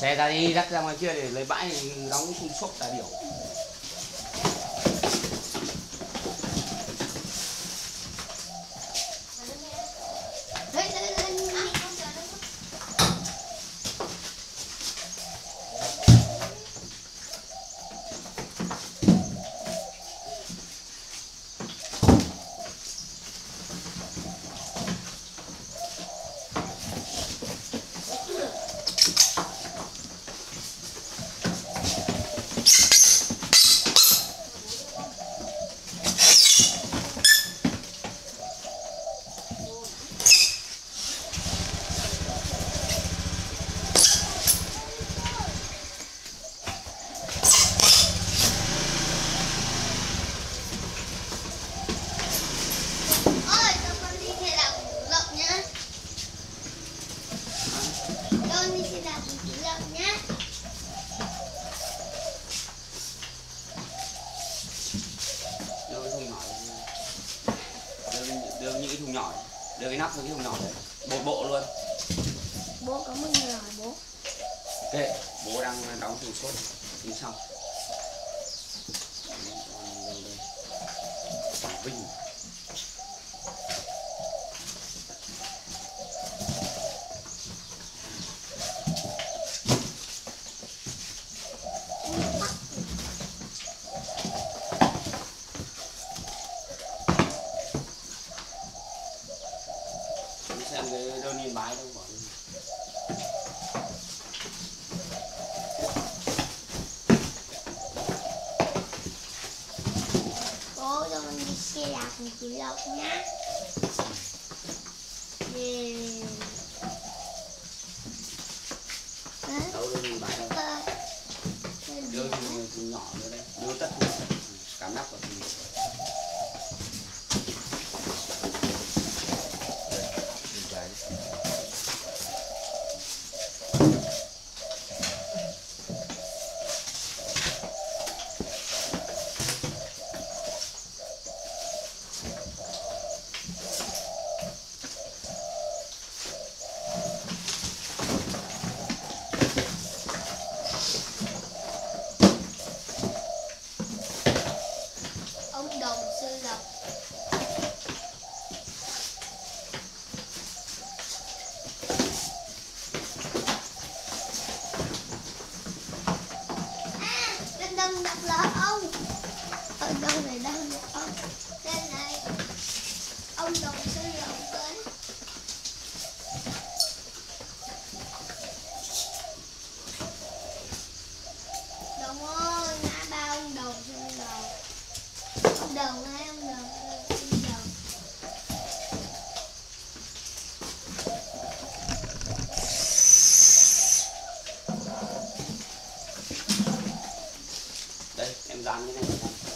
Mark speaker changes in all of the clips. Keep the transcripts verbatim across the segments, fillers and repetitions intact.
Speaker 1: Xe ra đi, dắt ra ngoài kia để lấy bãi đóng thùng xốp tài điểu. Đưa cái nắp với cái thùng nhỏ đấy, một bộ luôn.
Speaker 2: Bố có một người hỏi bố.
Speaker 1: Kệ, bố đang đóng thùng sốt như xong. Vinh. Xem cái đơn Yên Bái đâu bỏ đi.
Speaker 2: Bố cho con đi xe đạp cùng Cửu Lộc nhá. Yeah.
Speaker 1: Đâu đơn Yên Bái đâu. Đưa thùng nhỏ nữa đây, đưa tất cả nắp vào thùng.
Speaker 2: Ông Đồng Sư Lộc. À, trên đông đặt lỡ ông. Ở đâu này đang được ông. Đây này. Ông Đồng Sư Lộc tới. Đồng ơi, ngã ba ông Đồng Sư Lộc. Ông Đồng hay ông Đồng, ông Đồng.
Speaker 1: Đây, em dán cái này.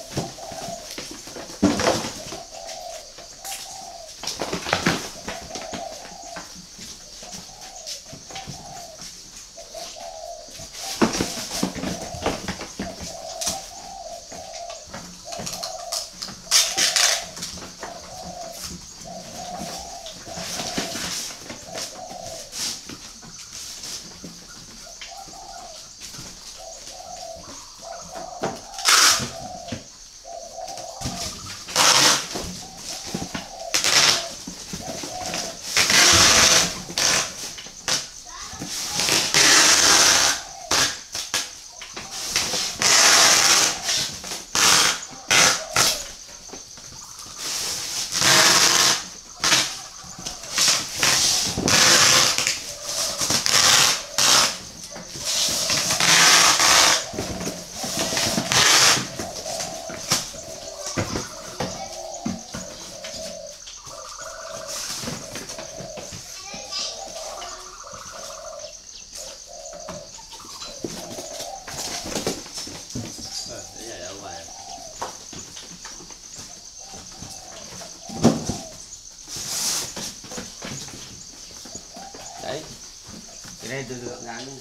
Speaker 1: Đấy, cái này từ từ dán luôn.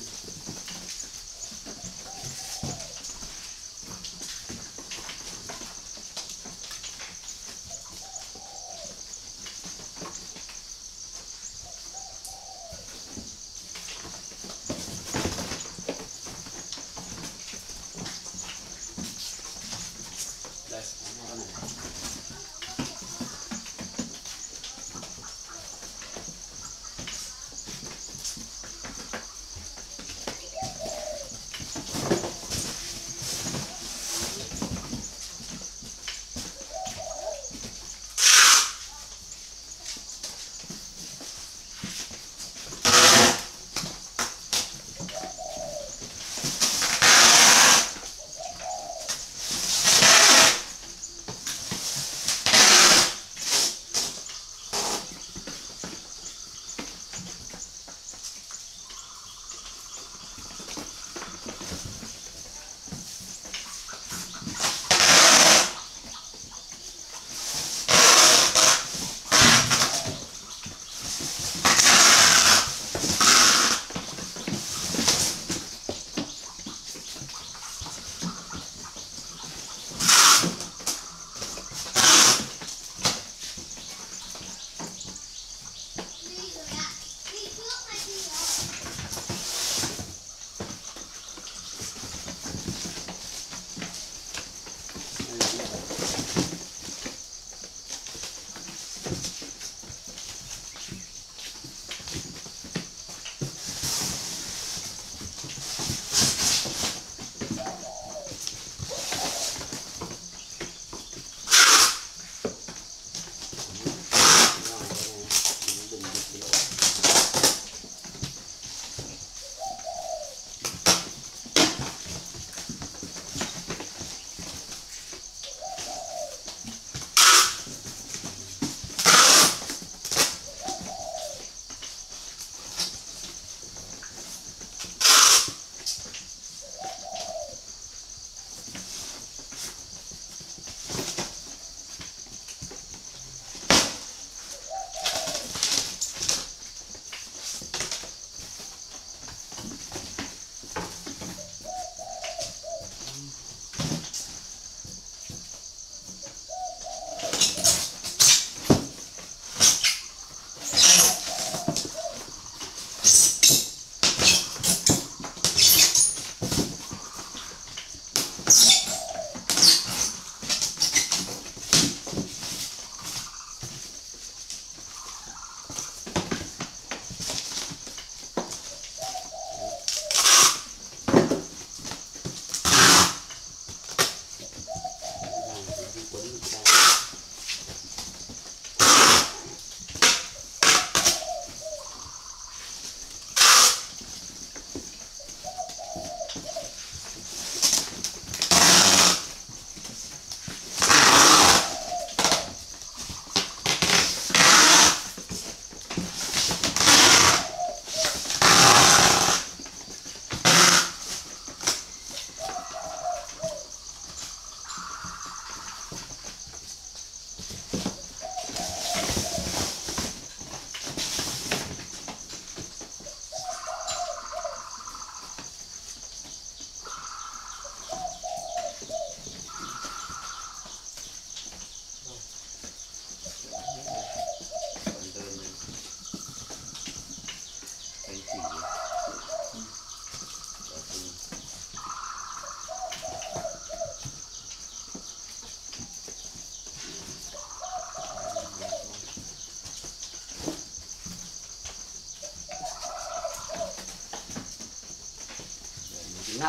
Speaker 1: hấp.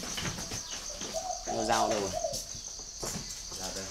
Speaker 1: Nó dao đâu rồi? Dao đây.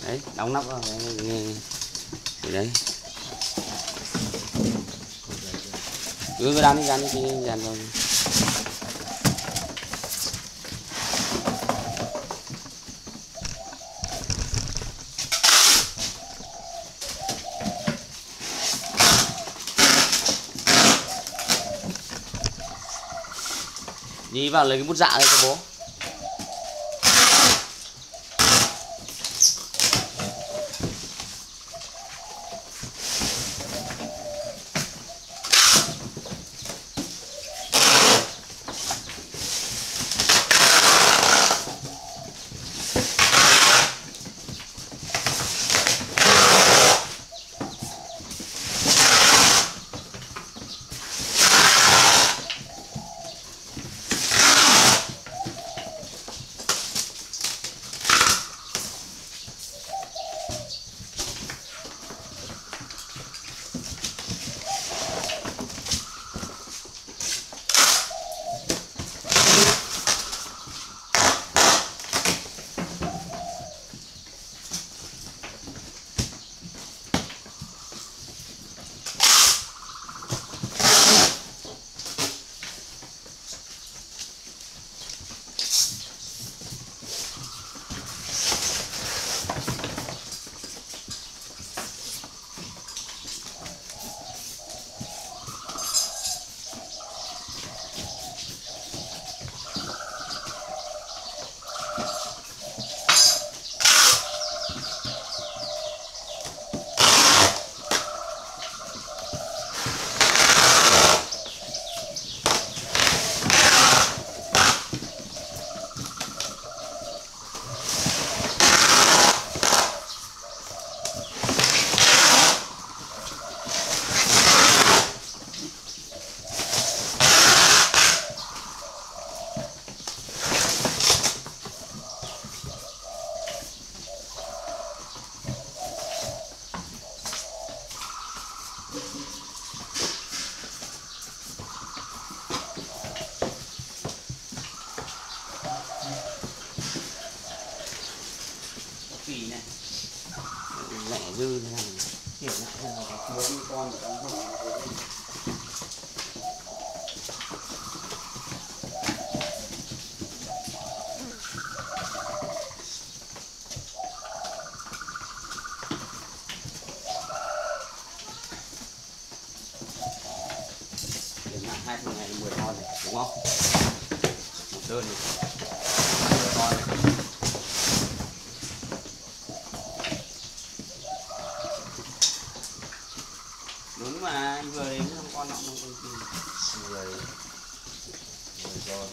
Speaker 1: Đấy, đóng nắp vào cái để đấy. Cứ cứ đan đi dàn đi thì dàn rồi. Đi vào lấy cái bút dạ đây cho bố. Kỳ này lẻ dư thế này kiểu này có bốn con ở trong hộp hai thùng này mười con này đúng không? Một đơn này mười con này. Đúng mà anh vừa đến không con nó không con gì mười mười con.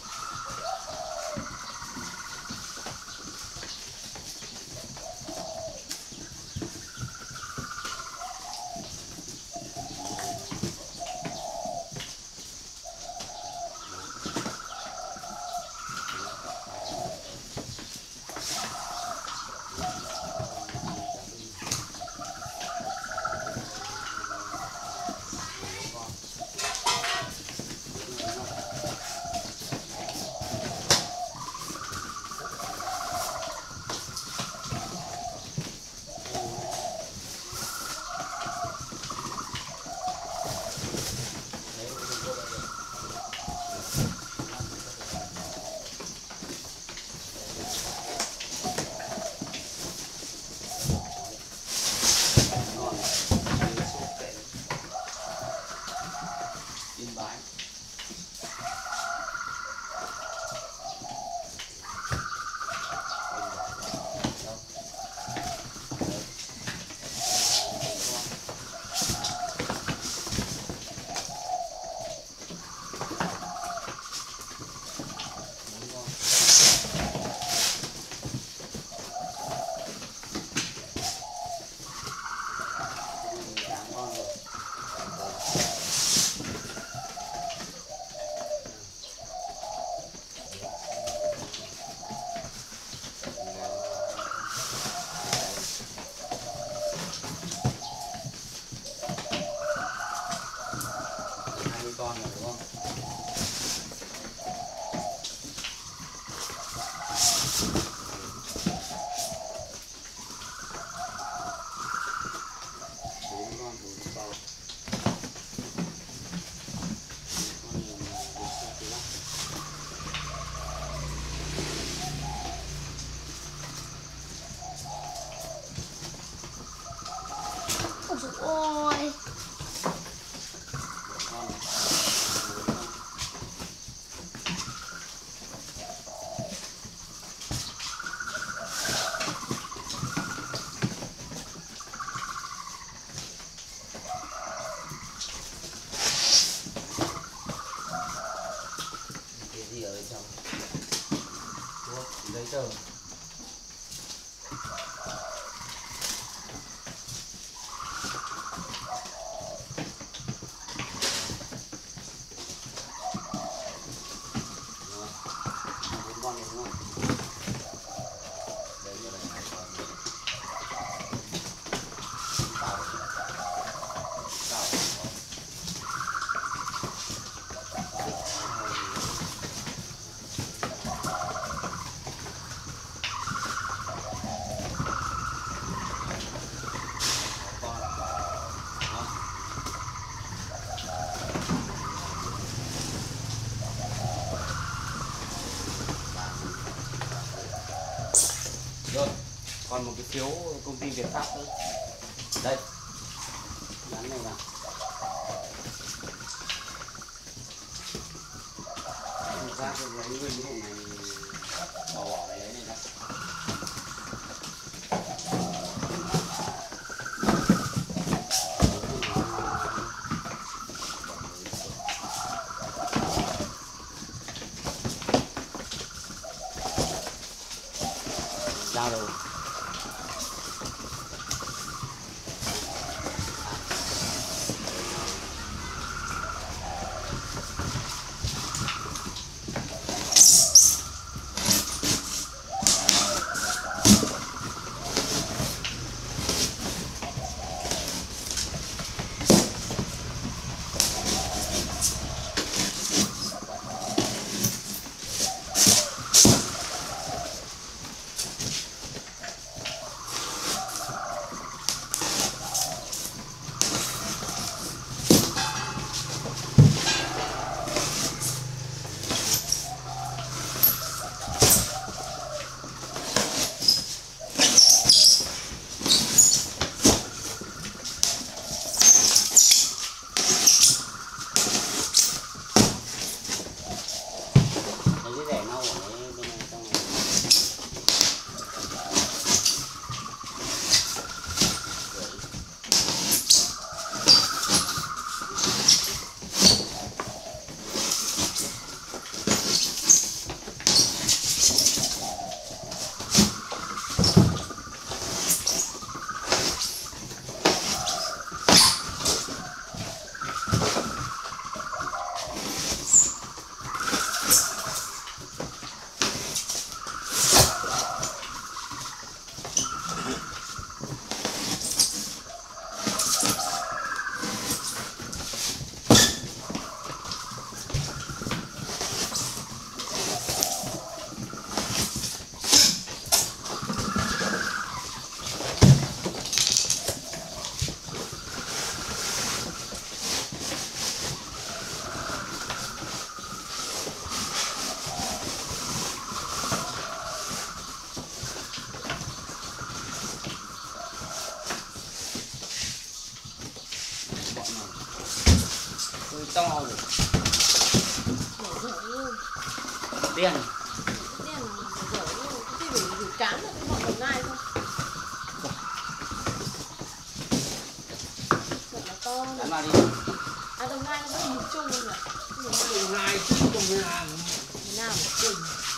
Speaker 1: Con rồi đúng không?
Speaker 2: Ôi.
Speaker 1: Cái gì ở bên trong? Thuốc, giấy tờ. Con này đúng không? Đấy là này con này. Tao. Tao. Rồi, còn một cái phiếu công ty Việt Pháp nữa. Đây. Dán này vào. Thực ra cái giấy nguyên cái hộp này bỏ bỏ cái giấy này ra. Ra rồi. Cái rẻ nâu ở bên này trong này. Tôi to rồi. Đen.
Speaker 3: Đen là dở luôn. Cái phải gửi cán là cái bọn Đồng Nai không? Thật là to này.
Speaker 1: Đánh vào đi.
Speaker 3: À Đồng Nai nó vẫn nhìn chung luôn ạ.
Speaker 4: Đồng Nai chứ không phải hàng
Speaker 3: Việt Nam à?
Speaker 4: Đồng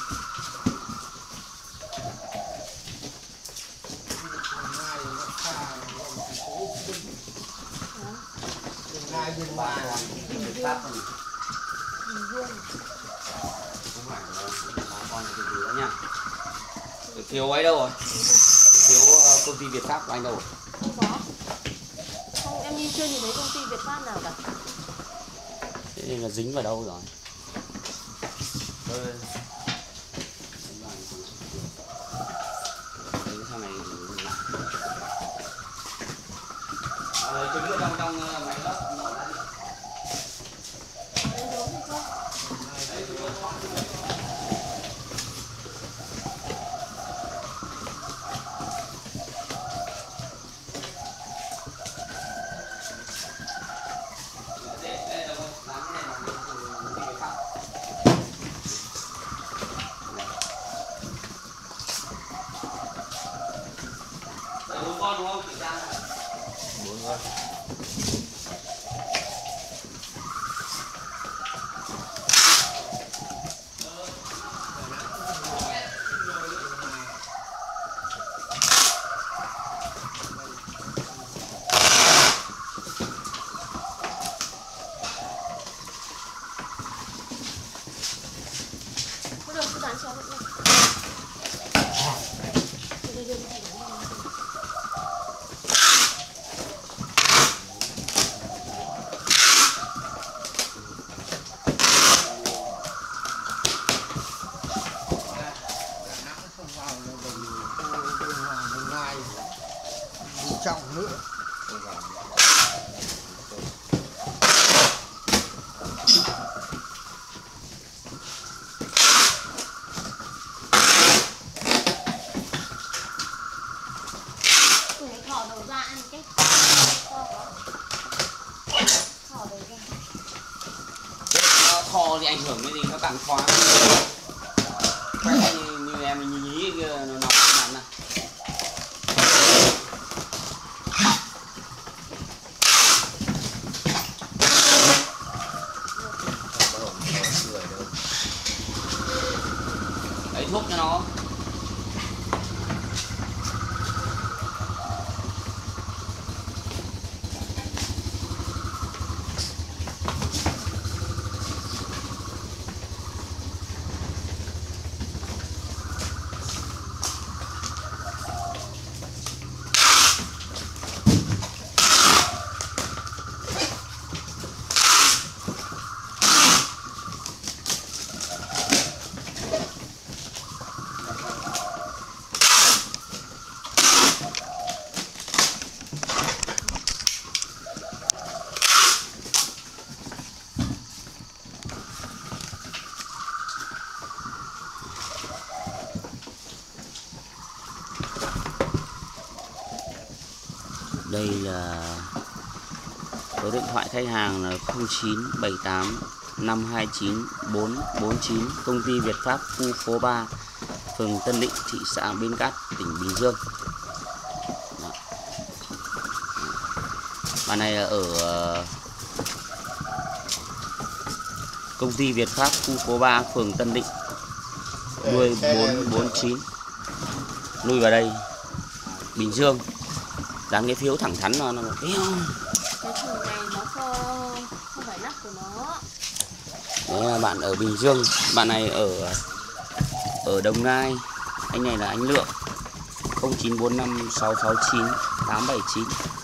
Speaker 4: Nai nó xa nó là thành phố Hồ Chí Minh. Đồng Nai bên
Speaker 1: Ba
Speaker 4: ngoài
Speaker 1: là Việt Pháp rồi.
Speaker 3: Bình Dương.
Speaker 1: Không phải là bà con cái gì nữa nha. Cái phiếu ấy đâu rồi? Phiếu uh, công ty Việt Pháp của anh đâu rồi?
Speaker 3: Không có. Không, em đi chưa nhìn thấy công ty Việt Pháp nào cả.
Speaker 1: Thế nên là dính vào đâu rồi? Tôi... Đấy, sau này dừng lại. À, trứng ở trong trong máy lấp mở ra đi.
Speaker 3: Đấy giống thì không?
Speaker 1: Đấy, trứng ở trong. Bốn người.
Speaker 3: Có được, cứ dán cho vậy nha. Đây, đây, đây, đây, đây.
Speaker 4: Không vào là đồng biên hòa đồng nai bị trọng nữa.
Speaker 2: Để thỏ đầu ra ăn cái thỏ đầu ra.
Speaker 1: Kho thì ảnh hưởng cái gì các bạn khoáng quét như, như em như nhí kia nó nóng bạn này. Lấy thuốc cho nó. Đây là số điện thoại khách hàng là không chín bảy tám năm hai chín bốn bốn chín, công ty Việt Pháp, khu phố ba, phường Tân Định, thị xã Bến Cát, tỉnh Bình Dương. Đó. Bạn này là ở công ty Việt Pháp, khu phố ba, phường Tân Định, nuôi bốn bốn chín, nuôi vào đây Bình Dương. Dán cái phiếu thẳng thắn nó nó
Speaker 3: Cái chuồng này nó không, không phải nắp của nó.
Speaker 1: đấy là bạn ở Bình Dương, bạn này ở ở Đồng Nai, anh này là anh Lượng, không chín bốn năm sáu sáu chín tám bảy chín.